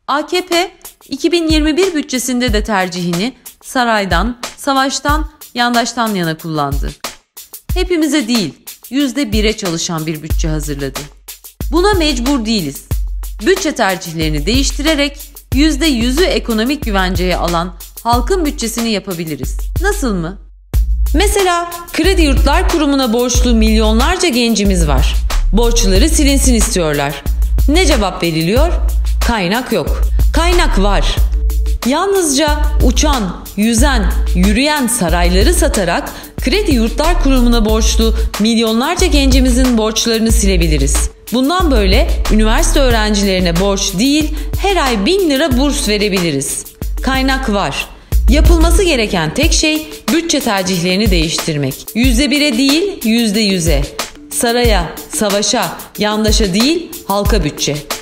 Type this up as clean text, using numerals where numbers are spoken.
AKP 2021 bütçesinde de tercihini saraydan, savaştan, yandaştan yana kullandı. Hepimize değil, %1'e çalışan bir bütçe hazırladı. Buna mecbur değiliz. Bütçe tercihlerini değiştirerek %100'ü ekonomik güvenceye alan halkın bütçesini yapabiliriz. Nasıl mı? Mesela Kredi Yurtlar Kurumu'na borçlu milyonlarca gencimiz var. Borçları silinsin istiyorlar. Ne cevap veriliyor? Kaynak yok. Kaynak var. Yalnızca uçan, yüzen, yürüyen sarayları satarak Kredi Yurtlar Kurumu'na borçlu milyonlarca gencimizin borçlarını silebiliriz. Bundan böyle üniversite öğrencilerine borç değil, her ay 1000 lira burs verebiliriz. Kaynak var. Yapılması gereken tek şey bütçe tercihlerini değiştirmek. %1'e değil, %100'e. Saraya, savaşa, yandaşa değil, halka bütçe.